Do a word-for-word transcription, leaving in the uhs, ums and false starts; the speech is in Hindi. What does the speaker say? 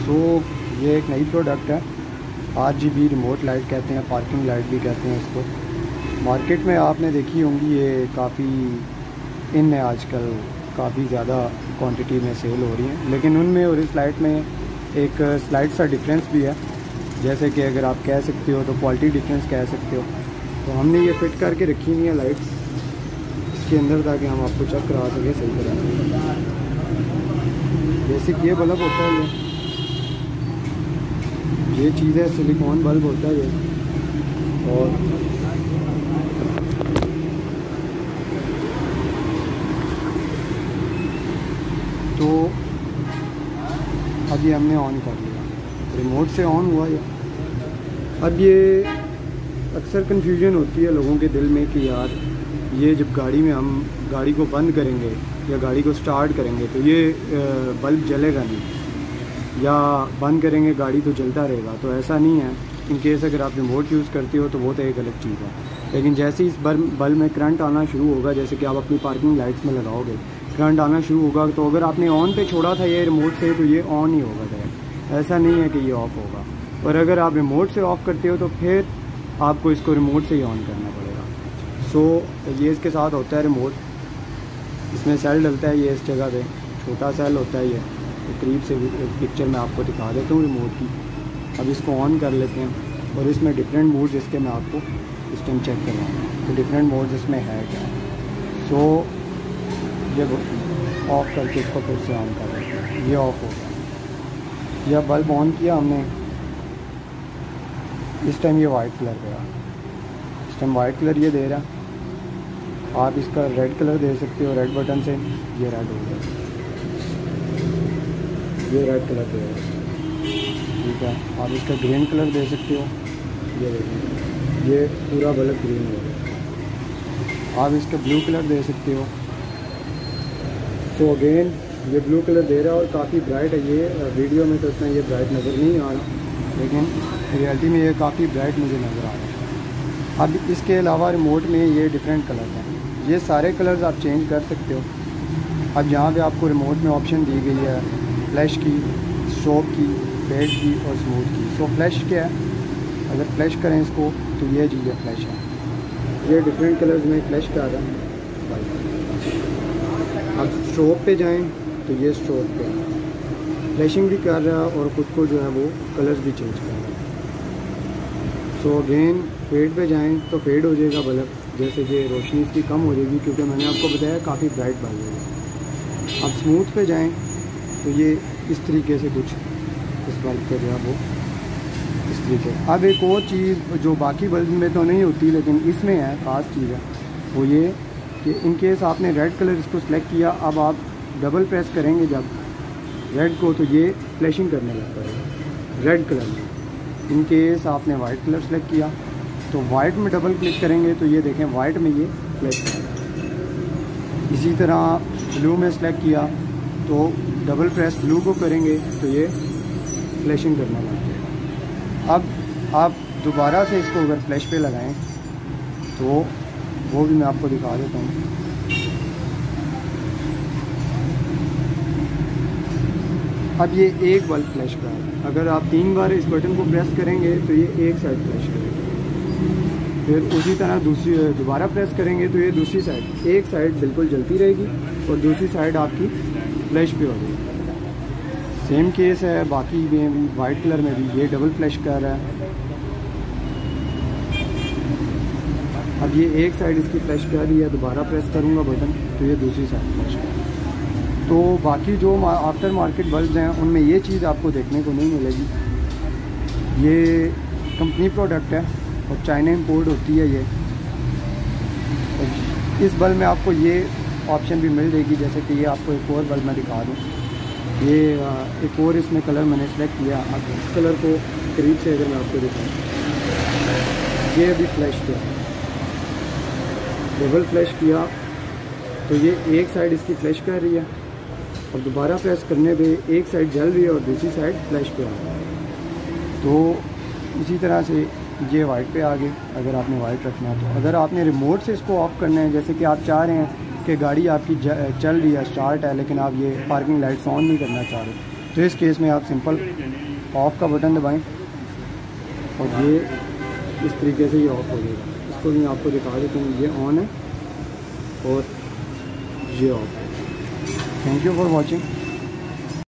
सो ये एक नई प्रोडक्ट है, R G B remote light कहते हैं, पार्किंग लाइट भी कहते हैं इसको। मार्केट में आपने देखी होंगी, ये काफ़ी इन है आजकल, काफ़ी ज़्यादा क्वांटिटी में सेल हो रही हैं। लेकिन उनमें और इस लाइट में एक स्लाइड सा डिफरेंस भी है, जैसे कि अगर आप कह सकते हो तो क्वालिटी डिफरेंस कह सकते हो। तो हमने ये फिट करके रखी हुई है लाइट्स इसके अंदर, ताकि हम आपको चेक करा सकें सही तरह से। बेसिक ये बल्ब होता है, ये ये चीज़ है, सिलिकॉन बल्ब होता है ये। और तो अब ये हमने ऑन कर लिया, रिमोट से ऑन हुआ ये। अब ये अक्सर कन्फ्यूजन होती है लोगों के दिल में कि यार ये जब गाड़ी में हम गाड़ी को बंद करेंगे या गाड़ी को स्टार्ट करेंगे तो ये बल्ब जलेगा नहीं, या बंद करेंगे गाड़ी तो जलता रहेगा। तो ऐसा नहीं है। इन केस अगर आप रिमोट यूज़ करते हो तो वो तो एक अलग चीज़ है, लेकिन जैसे ही इस बल्ब में करंट आना शुरू होगा, जैसे कि आप अपनी पार्किंग लाइट्स में लगाओगे, करंट आना शुरू होगा, तो अगर आपने ऑन पे छोड़ा था ये रिमोट से, तो ये ऑन ही होगा डायरेक्ट। ऐसा नहीं है कि ये ऑफ़ होगा। और अगर आप रिमोट से ऑफ़ करते हो तो फिर आपको इसको रिमोट से ही ऑन करना पड़ेगा। सो so, ये इसके साथ होता है रिमोट, इसमें सेल डलता है ये इस जगह पे, छोटा सेल होता है ये। तो करीब से पिक्चर में आपको दिखा देता हूँ रिमोट की। अब इसको ऑन कर लेते हैं और इसमें डिफरेंट मोड्स इसके मैं आपको इस टाइम चेक करवाऊँगा तो डिफरेंट मोड्स इसमें है क्या। सो so, ये ऑफ़ करके इसको फिर से ऑन कर लेते हैं, ये ऑफ़ हो गया। यह बल्ब ऑन किया हमने, इस टाइम ये वाइट कलर गया, इस टाइम वाइट कलर ये दे रहा। आप इसका रेड कलर दे सकते हो, रेड बटन से ये रेड हो गया, ये रेड कलर दे रहा है, ठीक है। आप इसका ग्रीन कलर दे सकते हो, ये देखिए ये पूरा बल्ब ग्रीन हो गया। आप इसका ब्लू कलर दे सकते हो। सो so अगेन ये ब्लू कलर दे रहा है और काफ़ी ब्राइट है ये। वीडियो में तो इतना ये ब्राइट नज़र नहीं आ रहा, लेकिन रियलिटी में ये काफ़ी ब्राइट मुझे नज़र आ रहा है। अब इसके अलावा रिमोट में ये डिफरेंट कलर हैं, ये सारे कलर्स आप चेंज कर सकते हो। अब यहाँ पे आपको रिमोट में ऑप्शन दी गई है फ्लैश की, स्ट्रोब की, फेड की और स्मूथ की। सो फ्लैश क्या है, अगर फ्लैश करें इसको तो ये जी है फ्लैश है, ये डिफरेंट कलर्स में फ्लैश कर रहा है। अब स्ट्रोब पे जाएं तो ये स्ट्रोब पे फ्लैशिंग भी कर रहा है और ख़ुद को जो है वो कलर्स भी चेंज कर रहा है। सो अगेन फेड पे जाएं तो फेड हो जाएगा बल्ब, जैसे कि रोशनी इसकी कम हो जाएगी, क्योंकि मैंने आपको बताया काफ़ी ब्राइट बल्ब है। अब स्मूथ पे जाएं तो ये इस तरीके से कुछ इस बल्ब का जो है वो इस तरीके। अब एक और चीज़ जो बाकी बल्ब में तो नहीं होती लेकिन इसमें है, ख़ास चीज़ है, वो ये कि इन केस आपने रेड कलर इसको सिलेक्ट किया, अब आप डबल प्रेस करेंगे जब रेड को तो ये फ्लैशिंग करने लगता है रेड कलर में। इन केस आपने वाइट कलर सेलेक्ट किया तो वाइट में डबल क्लिक करेंगे तो ये देखें वाइट में ये फ्लैश करेगा। इसी तरह ब्लू में सेलेक्ट किया तो डबल प्रेस ब्लू को करेंगे तो ये फ्लैशिंग करने लग जाएगा। अब आप दोबारा से इसको अगर फ्लैश पे लगाएं तो वो भी मैं आपको दिखा देता हूँ। अब ये एक बल्ब फ्लैश कर रहा है, अगर आप तीन बार इस बटन को प्रेस करेंगे तो ये एक साइड फ्लैश करेगा, फिर उसी तरह दूसरी दोबारा प्रेस करेंगे तो ये दूसरी साइड, एक साइड बिल्कुल जलती रहेगी और दूसरी साइड आपकी फ्लैश पे हो जाएगी। सेम केस है बाकी में भी, वाइट कलर में भी ये डबल फ्लैश कर रहा है। अब ये एक साइड इसकी फ्लैश कर रही है, दोबारा प्रेस करूँगा बटन तो ये दूसरी साइड फ्लैश कर। तो बाकी जो आफ्टर मार्केट बल्ब हैं उनमें ये चीज़ आपको देखने को नहीं मिलेगी। ये कंपनी प्रोडक्ट है और चाइना इंपोर्ट होती है ये। इस बल्ब में आपको ये ऑप्शन भी मिल जाएगी, जैसे कि ये आपको एक और बल्ब मैं दिखा दूँ। ये एक और इसमें कलर मैंने सेलेक्ट किया। अब इस कलर को करीब से अगर मैं आपको दिखाऊँ, ये अभी फ्लैश किया, डबल फ्लैश किया तो ये एक साइड इसकी फ्लैश कर रही है और दोबारा प्रेस करने पे एक साइड जल रही है और दूसरी साइड फ्लैश पे आ रही है। तो इसी तरह से ये वाइट पे आ गए अगर आपने वाइट रखना है तो। अगर आपने रिमोट से इसको ऑफ़ करना है, जैसे कि आप चाह रहे हैं कि गाड़ी आपकी चल रही है, स्टार्ट है, लेकिन आप ये पार्किंग लाइट्स ऑन नहीं करना चाह रहे, तो इस केस में आप सिंपल ऑफ़ का बटन दबाएं और ये इस तरीके से ये ऑफ़ हो जाएगा। इसको मैं आपको दिखा देता हूँ, ये ऑन है और ये ऑफ है। Thank you for watching.